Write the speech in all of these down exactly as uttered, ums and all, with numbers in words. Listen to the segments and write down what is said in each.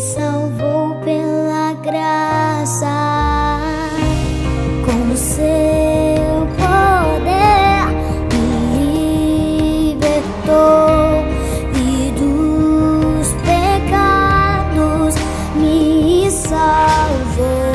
salvou pela graça, com o seu poder me libertou e dos pecados me salvou.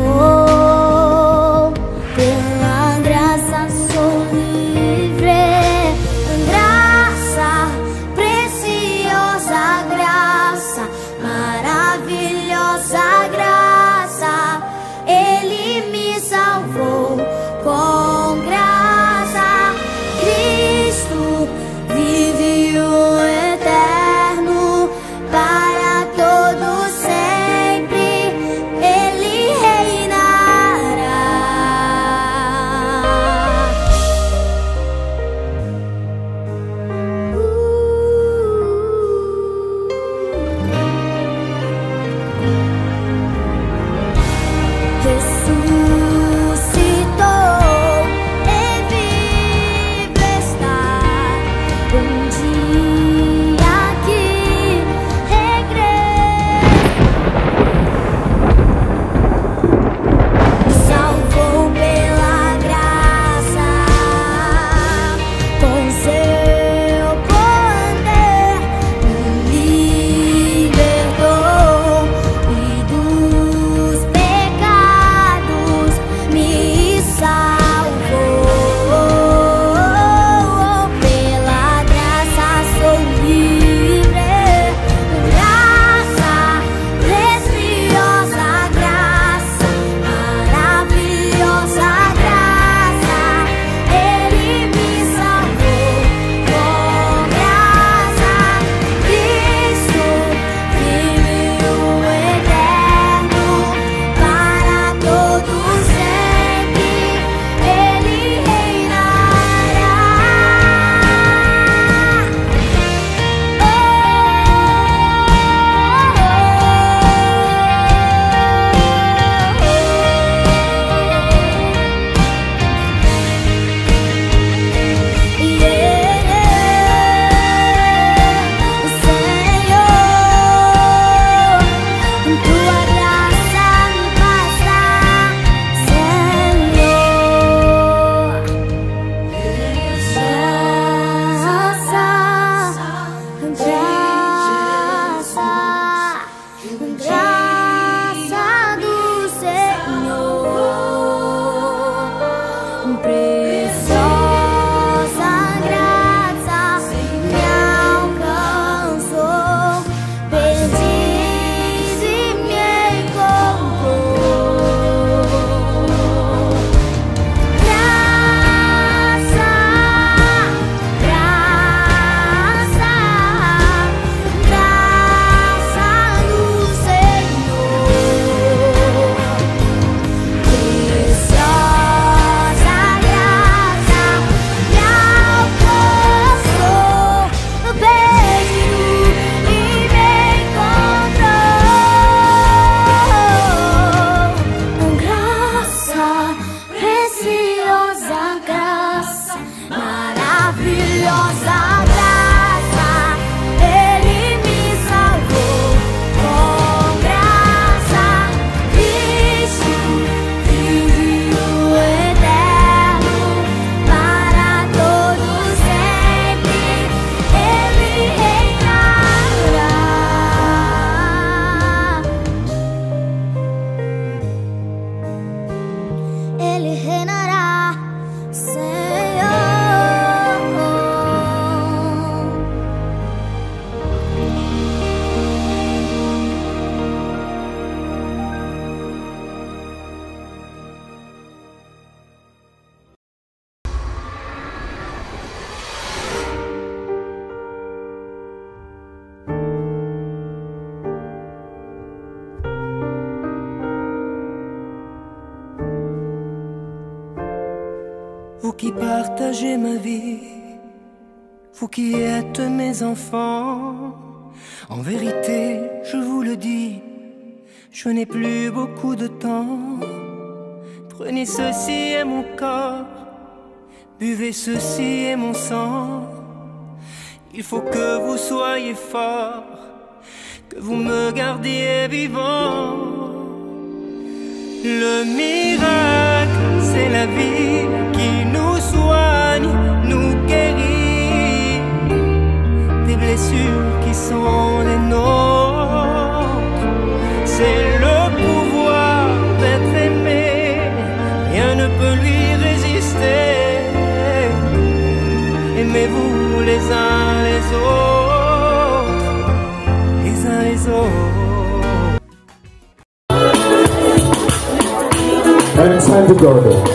Pela graça sou livre, graça, preciosa graça, maravilhosa graça, Ele me salvou com graça. Cristo vive o eterno para todo sempre, Ele reinará. Ressuscitou e vivo está, um dia que regressa. Salvou pela graça, com seu poder me libertou e dos pecados me salvou. Pela graça sou livre, graça, preciosa graça, maravilhosa graça, Ele me salvou com graça. Cristo vive o eterno para todo sempre, Ele reinará. Senhor, tua graça me basta, Senhor. Graça, graça, graça do Senhor, preciosa graça me alcançou, perdiz e me encontrou. Graça, graça, graça do Senhor, preciosa graça me alcançou, perdido e me encontrou. Graça, preciosa graça, maravilhosa graça, Ele me salvou com graça. Cristo vive o eterno para todo sempre, Ele reinará. Ele reinará, Senhor. Vous qui partagez ma vie, vous qui êtes mes enfants, en vérité, je vous le dis, je n'ai plus beaucoup de temps. Prenez ceci est mon corps, buvez ceci est mon sang. Il faut que vous soyez forts, que vous me gardiez vivant. Le miracle, c'est la vie qui nous soigne, nous guérit des blessures qui sont les nôtres. C'est le pouvoir d'être aimé, rien ne peut lui résister. Aimez-vous les uns les autres, les uns les autres. And it's time to go there.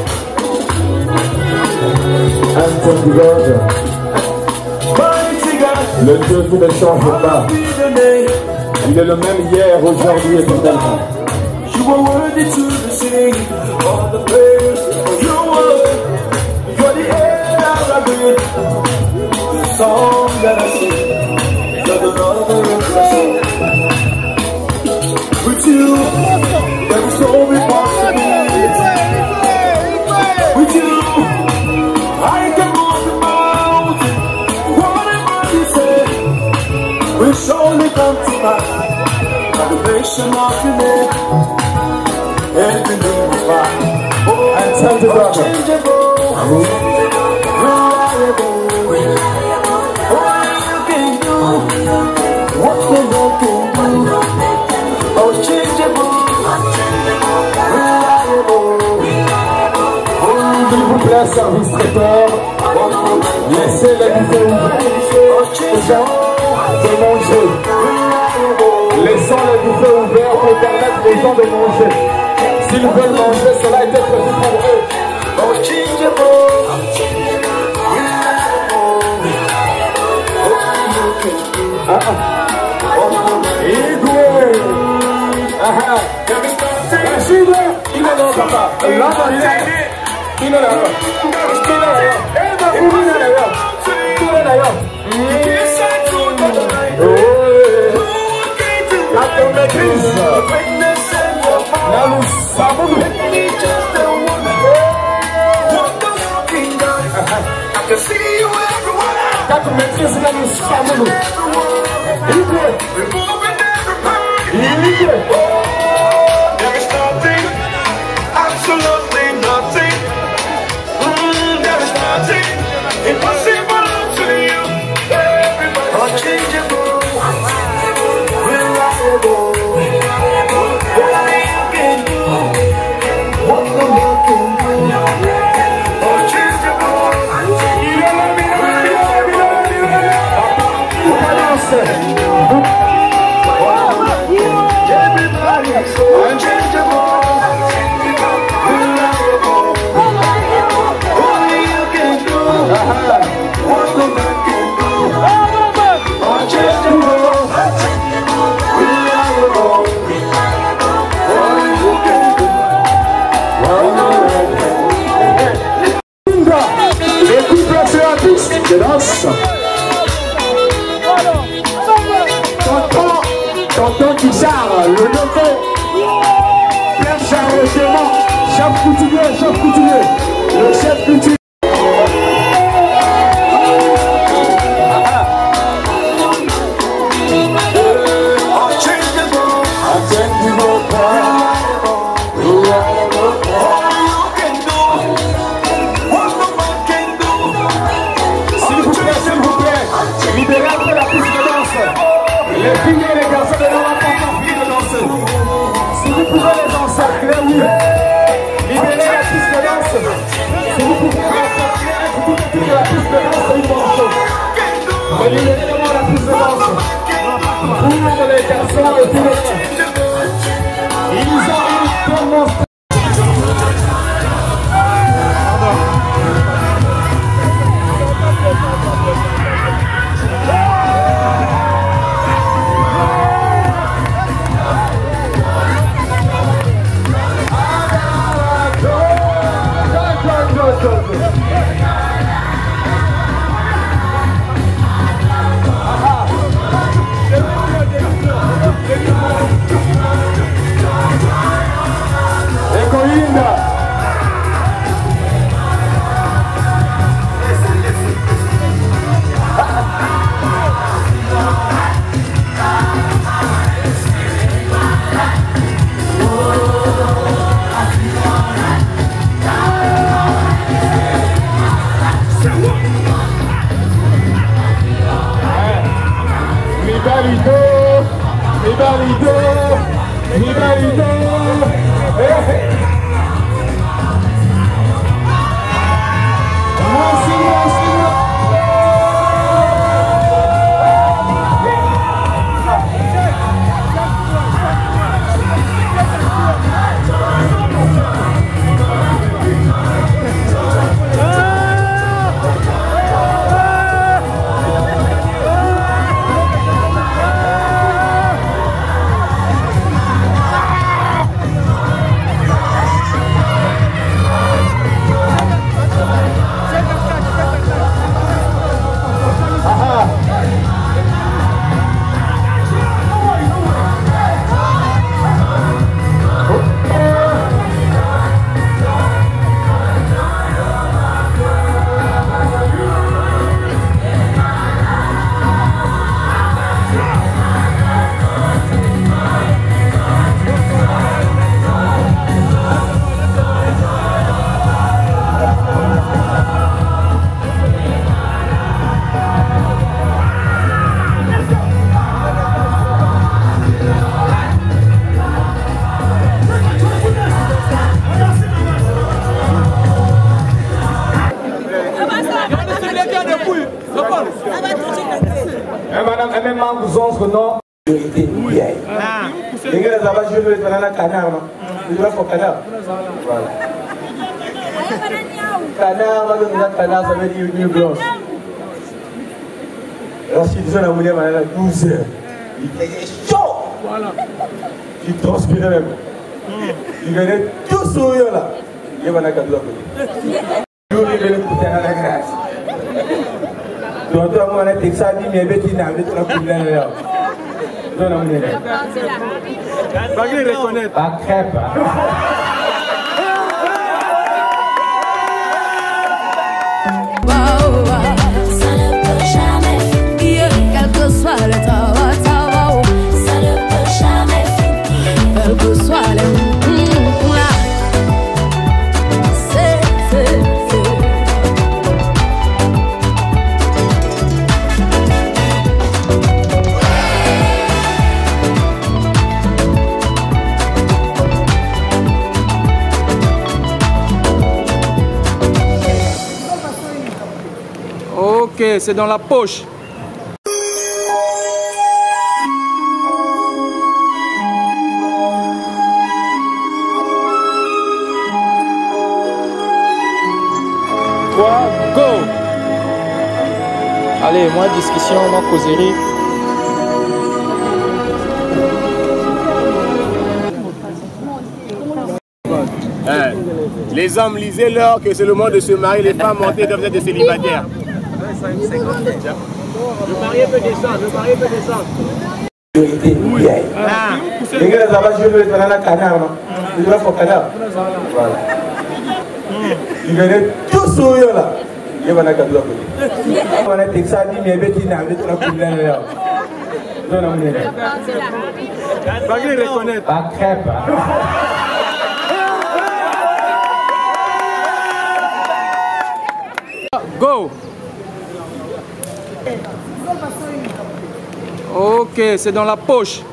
And time to go there. Le Dieu qui ne change pas. Il est le même hier, aujourd'hui et éternellement. You are worthy to sing all the praise of your word. You're the air I breathe, the song that I sing. You're the lover of my soul. With you, there is no impossibility. With you, I can move the mountain. Whatever you say will surely come to pass. By the nation of your name, everything is fine. Oh, and tell the brother, unchangeable, reliable, reliable. What you can do, what the Lord can do. Unchangeable, reliable. S'il vous plaît, service traiteur, laissez les buffets ouverts aux gens de manger. Laissons les buffets ouverts pour permettre aux gens de manger. S'ils veulent manger, cela a été prévu pour eux. Ah ah. Igwe. Ah ah. Rachid, il est là, papa. Là, il est là. Il est là. Il est là. Il est là. Il est là. La température, là nous savons la maîtrise, là nous savons there is nothing, absolutely nothing. Mm, there is nothing impossible to you. Unchangeable. Tonton, tonton Guichard, le neveu, Père Charles, chef coutumier, chef coutumier, le chef coutumier. Les filles et les garçons de l'homme n'ont pas envie de danser. Si vous pouvez les encercler, oui. Libérez la piste de danse. Si vous pouvez les encercler, vous pouvez quitter la piste de danse et une morceau. Libérez-moi la piste de danse. Pour les garçons et pour les filles. Ils ont une bonne Ribalito, Ribalito, Ribalito. Merci, merci. Madame, elle même vous offre non. Vérité, oui. Les gars, là-bas, je vais mettre un canard. Je vais faire canard. Voilà. Canard, canard, ça veut dire une blanche. Lorsqu'ils disent la monnaie, à douze heures, il était chaud. Voilà. Il transpirait même. Il venait tout sourire là. Il y avait un cadeau à côté. Il venait écouter à la grâce. Donc, on a dit que ça dit, mais il y a des problèmes là. Donc, on a dit que pas qu'il reconnaît. Pas crêpe. Ça ne peut jamais finir, quel que soit le temps, ça ne peut jamais finir, quel que soit le Ok, c'est dans la poche. trois, go. Allez, moi discussion, moi causerie. Hein, les hommes, lisez-leur que c'est le moment de se marier, les femmes montées doivent être des célibataires. Le marié peut descendre, le marié peut descendre. Vérité, oui. Les gars, là-bas, je vais mettre un canard. Je vais faire canard. Voilà. Il venait tout sourire là. Il y avait un cadeau à côté. On a dit que ça dit, mais il y a des problèmes là. Donc, on a dit que pas qu'il reconnaît. Pas crêpe. Go. Ok, c'est dans la poche.